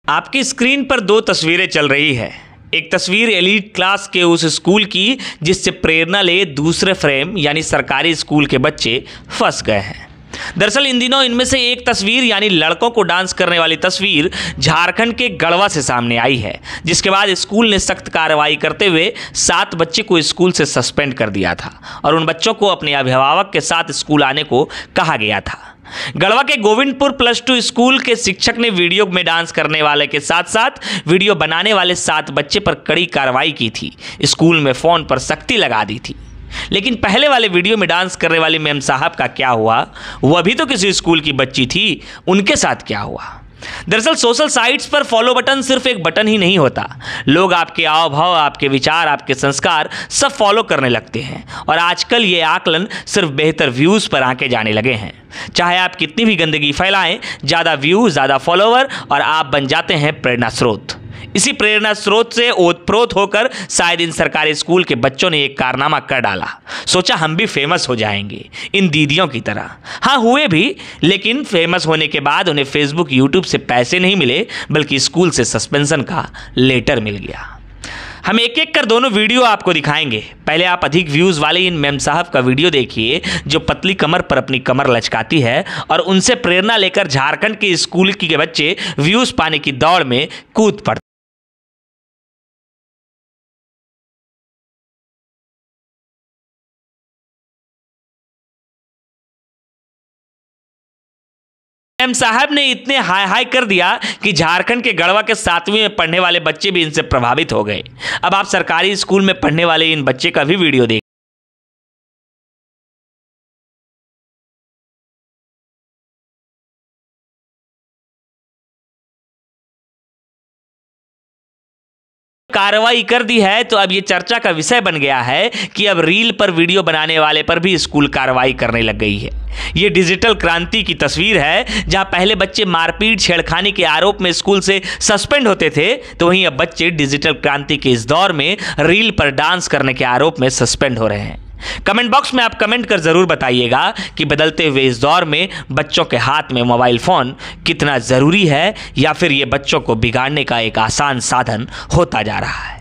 आपकी स्क्रीन पर दो तस्वीरें चल रही है। एक तस्वीर एलीट क्लास के उस स्कूल की जिससे प्रेरणा ले दूसरे फ्रेम यानी सरकारी स्कूल के बच्चे फंस गए हैं। दरअसल इन दिनों इनमें से एक तस्वीर यानी लड़कों को डांस करने वाली तस्वीर झारखंड के गढ़वा से सामने आई है, जिसके बाद स्कूल ने सख्त कार्रवाई करते हुए 7 बच्चे को स्कूल से सस्पेंड कर दिया था और उन बच्चों को अपने अभिभावक के साथ स्कूल आने को कहा गया था। गढ़वा के गोविंदपुर +2 स्कूल के शिक्षक ने वीडियो में डांस करने वाले के साथ साथ वीडियो बनाने वाले 7 बच्चे पर कड़ी कार्रवाई की थी। स्कूल में फोन पर सख्ती लगा दी थी। लेकिन पहले वाले वीडियो में डांस करने वाली मैम साहब का क्या हुआ? वह भी तो किसी स्कूल की बच्ची थी, उनके साथ क्या हुआ? दरअसल सोशल साइट्स पर फॉलो बटन सिर्फ एक बटन ही नहीं होता। लोग आपके हाव भाव, आपके विचार, आपके संस्कार सब फॉलो करने लगते हैं और आजकल ये आकलन सिर्फ बेहतर व्यूज पर आंके जाने लगे हैं। चाहे आप कितनी भी गंदगी फैलाएं, ज़्यादा व्यूज, ज़्यादा फॉलोवर और आप बन जाते हैं प्रेरणा स्रोत। इसी प्रेरणा स्रोत से ओतप्रोत होकर शायद इन सरकारी स्कूल के बच्चों ने एक कारनामा कर डाला। सोचा हम भी फेमस हो जाएंगे इन दीदियों की तरह। हाँ, हुए भी, लेकिन फेमस होने के बाद उन्हें फेसबुक, यूट्यूब से पैसे नहीं मिले बल्कि स्कूल से सस्पेंशन का लेटर मिल गया। हम एक एक कर दोनों वीडियो आपको दिखाएंगे। पहले आप अधिक व्यूज़ वाले इन मैम साहब का वीडियो देखिए जो पतली कमर पर अपनी कमर लचकाती है और उनसे प्रेरणा लेकर झारखंड के स्कूल के बच्चे व्यूज़ पाने की दौड़ में कूद पड़ते। मैम साहब ने इतने हाय हाय कर दिया कि झारखंड के गढ़वा के 7वीं में पढ़ने वाले बच्चे भी इनसे प्रभावित हो गए। अब आप सरकारी स्कूल में पढ़ने वाले इन बच्चे का भी वीडियो देखें। कार्रवाई कर दी है तो अब ये चर्चा का विषय बन गया है कि अब रील पर वीडियो बनाने वाले पर भी स्कूल कार्रवाई करने लग गई है। ये डिजिटल क्रांति की तस्वीर है, जहां पहले बच्चे मारपीट, छेड़खानी के आरोप में स्कूल से सस्पेंड होते थे, तो वहीं अब बच्चे डिजिटल क्रांति के इस दौर में रील पर डांस करने के आरोप में सस्पेंड हो रहे हैं। कमेंट बॉक्स में आप कमेंट कर जरूर बताइएगा कि बदलते हुए इस दौर में बच्चों के हाथ में मोबाइल फोन कितना जरूरी है या फिर ये बच्चों को बिगाड़ने का एक आसान साधन होता जा रहा है।